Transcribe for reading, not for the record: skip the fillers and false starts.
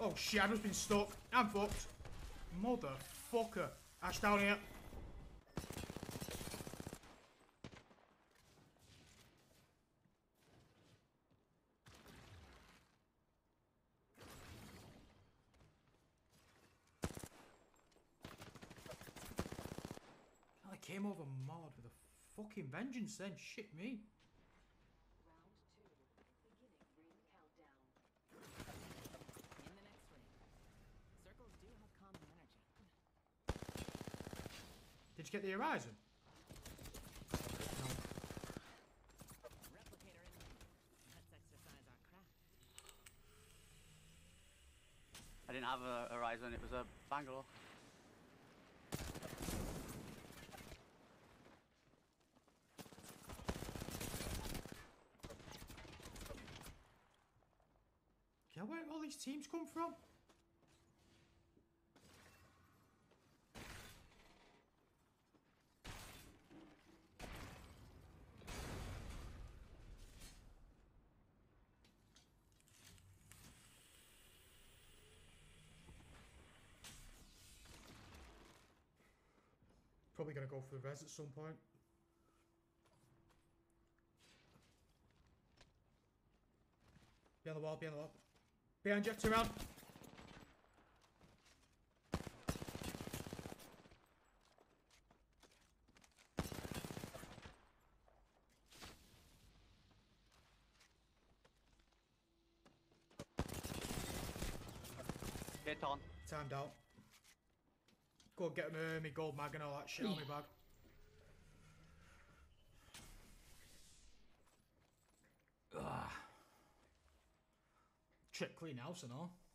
Oh shit, I've just been stuck. I'm fucked. Motherfucker. Ash down here. I came over mod with a fucking vengeance then. Shit me. Round 2. Beginning ring countdown. In the next ring. Circles do have common energy. Did you get the horizon? No. Replicator in ring. Let's exercise our craft. I didn't have a horizon, it was a Bangalore. Yeah, where all these teams come from? Probably gonna go for the res at some point. Behind the wall, behind the wall. Behind you, turn around. Hit on. Timed out. Go and get me gold mag and all that shit on my bag. Ugh. Check clean house and all.